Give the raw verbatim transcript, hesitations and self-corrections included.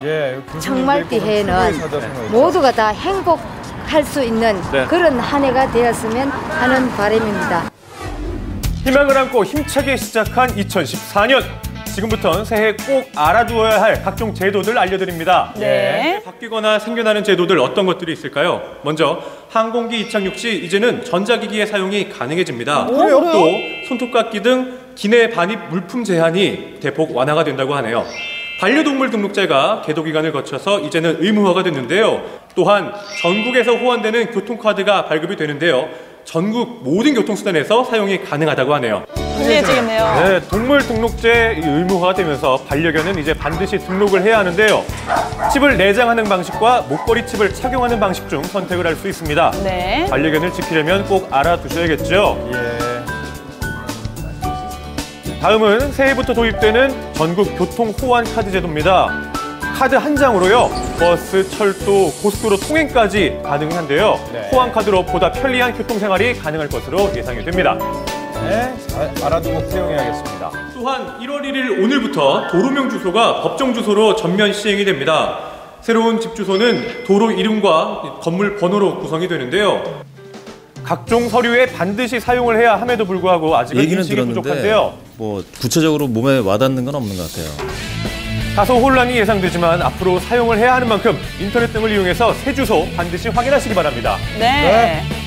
예, 청말띠해는 모두가 다 행복할 수 있는 네. 그런 한 해가 되었으면 하는 바람입니다. 희망을 안고 힘차게 시작한 이천십사 년. 지금부터는 새해 꼭 알아두어야 할 각종 제도들 알려드립니다. 네. 바뀌거나 생겨나는 제도들 어떤 것들이 있을까요? 먼저 항공기 이착륙 시 이제는 전자기기의 사용이 가능해집니다. 오, 그래요? 또 손톱깎이 등 기내 반입 물품 제한이 대폭 완화가 된다고 하네요. 반려동물 등록제가 계도기간을 거쳐서 이제는 의무화가 됐는데요. 또한 전국에서 호환되는 교통카드가 발급이 되는데요. 전국 모든 교통수단에서 사용이 가능하다고 하네요. 편리해지겠네요. 네, 동물 등록제 의무화가 되면서 반려견은 이제 반드시 등록을 해야 하는데요. 칩을 내장하는 방식과 목걸이 칩을 착용하는 방식 중 선택을 할 수 있습니다. 네. 반려견을 지키려면 꼭 알아두셔야겠죠. 예. 다음은 새해부터 도입되는 전국 교통 호환 카드 제도입니다. 카드 한 장으로요. 버스, 철도, 고속도로 통행까지 가능한데요. 네. 호환 카드로 보다 편리한 교통생활이 가능할 것으로 예상이 됩니다. 네, 잘 알아두고 사용해야겠습니다. 또한 일월 일일 오늘부터 도로명 주소가 법정 주소로 전면 시행이 됩니다. 새로운 집 주소는 도로 이름과 건물 번호로 구성이 되는데요. 각종 서류에 반드시 사용을 해야 함에도 불구하고 아직은 얘기는 인식이 들었는데 부족한데요. 뭐 구체적으로 몸에 와닿는 건 없는 것 같아요. 다소 혼란이 예상되지만 앞으로 사용을 해야 하는 만큼 인터넷 등을 이용해서 새 주소 반드시 확인하시기 바랍니다. 네. 네.